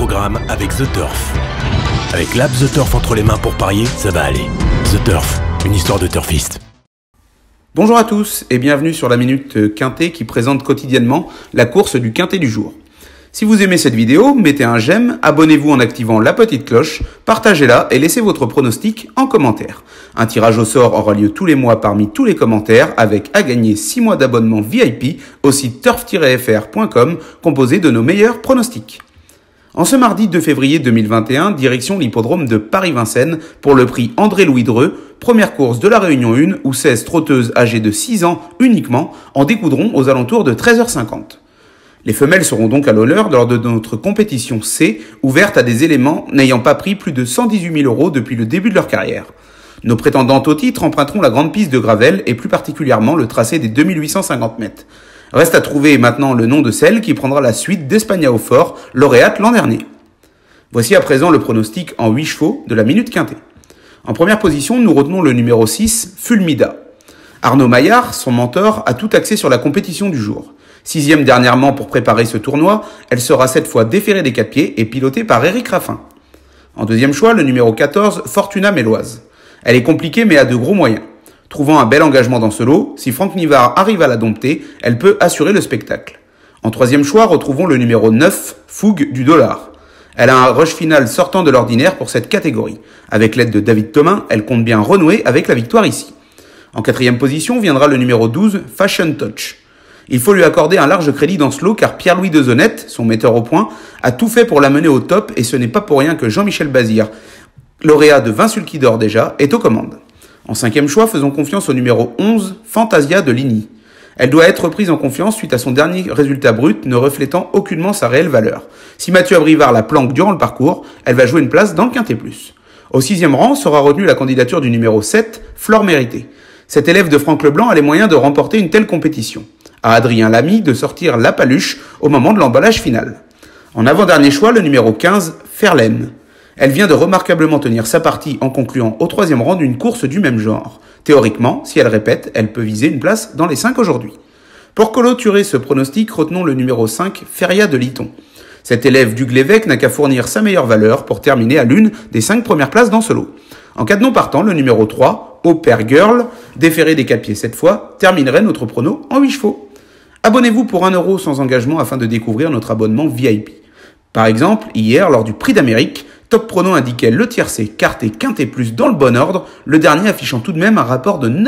programme avec The Turf. Avec l'app The Turf entre les mains pour parier, ça va aller. The Turf, une histoire de turfiste. Bonjour à tous et bienvenue sur la Minute Quintet qui présente quotidiennement la course du Quintet du jour. Si vous aimez cette vidéo, mettez un j'aime, abonnez-vous en activant la petite cloche, partagez-la et laissez votre pronostic en commentaire. Un tirage au sort aura lieu tous les mois parmi tous les commentaires avec à gagner 6 mois d'abonnement VIP au site turf-fr.com composé de nos meilleurs pronostics. En ce mardi 2 février 2021, direction l'hippodrome de Paris-Vincennes pour le prix André-Louis Dreux, première course de la Réunion 1 où 16 trotteuses âgées de 6 ans uniquement en découdront aux alentours de 13h50. Les femelles seront donc à l'honneur lors de notre compétition C, ouverte à des éléments n'ayant pas pris plus de 118 000 € depuis le début de leur carrière. Nos prétendantes au titre emprunteront la grande piste de Gravel et plus particulièrement le tracé des 2850 mètres. Reste à trouver maintenant le nom de celle qui prendra la suite d'Espagna au Fort, lauréate l'an dernier. Voici à présent le pronostic en 8 chevaux de la Minute Quintet. En première position, nous retenons le numéro 6, Fulmida. Arnaud Maillard, son mentor, a tout axé sur la compétition du jour. 6e dernièrement pour préparer ce tournoi, elle sera cette fois déférée des 4 pieds et pilotée par Éric Raffin. En deuxième choix, le numéro 14, Fortuna Méloise. Elle est compliquée mais a de gros moyens. Trouvant un bel engagement dans ce lot, si Franck Nivard arrive à la dompter, elle peut assurer le spectacle. En troisième choix, retrouvons le numéro 9, Fougue du Dollar. Elle a un rush final sortant de l'ordinaire pour cette catégorie. Avec l'aide de David Thomin, elle compte bien renouer avec la victoire ici. En quatrième position viendra le numéro 12, Fashion Touch. Il faut lui accorder un large crédit dans ce lot car Pierre-Louis Dezonnette, son metteur au point, a tout fait pour la mener au top et ce n'est pas pour rien que Jean-Michel Bazir, lauréat de 20 sulky d'or déjà, est aux commandes. En cinquième choix, faisons confiance au numéro 11, Fantasia de Ligny. Elle doit être prise en confiance suite à son dernier résultat brut ne reflétant aucunement sa réelle valeur. Si Mathieu Abrivard la planque durant le parcours, elle va jouer une place dans le Quintet Plus. Au 6e rang sera retenue la candidature du numéro 7, Flore Méritée. Cet élève de Franck Leblanc a les moyens de remporter une telle compétition. À Adrien Lamy de sortir la paluche au moment de l'emballage final. En avant-dernier choix, le numéro 15, Ferlaine. Elle vient de remarquablement tenir sa partie en concluant au 3e rang d'une course du même genre. Théoriquement, si elle répète, elle peut viser une place dans les 5 aujourd'hui. Pour clôturer ce pronostic, retenons le numéro 5, Feria de Liton. Cet élève d'Hugues-l'Évêque n'a qu'à fournir sa meilleure valeur pour terminer à l'une des 5 premières places dans ce lot. En cas de non partant, le numéro 3, Au Père Girl, déféré des 4 pieds cette fois, terminerait notre prono en 8 chevaux. Abonnez-vous pour 1 € sans engagement afin de découvrir notre abonnement VIP. Par exemple, hier, lors du Prix d'Amérique, Top Prono indiquait le tiercé, carte et quintet plus dans le bon ordre, le dernier affichant tout de même un rapport de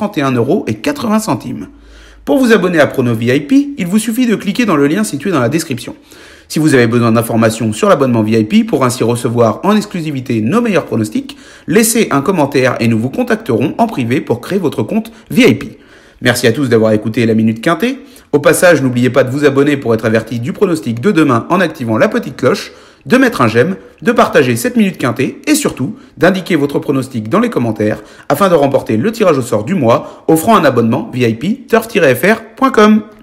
931,80 €. Pour vous abonner à Prono VIP, il vous suffit de cliquer dans le lien situé dans la description. Si vous avez besoin d'informations sur l'abonnement VIP pour ainsi recevoir en exclusivité nos meilleurs pronostics, laissez un commentaire et nous vous contacterons en privé pour créer votre compte VIP. Merci à tous d'avoir écouté la Minute Quintet. Au passage, n'oubliez pas de vous abonner pour être averti du pronostic de demain en activant la petite cloche, de mettre un j'aime, de partager cette Minute Quintet et surtout d'indiquer votre pronostic dans les commentaires afin de remporter le tirage au sort du mois offrant un abonnement VIP turf-fr.com.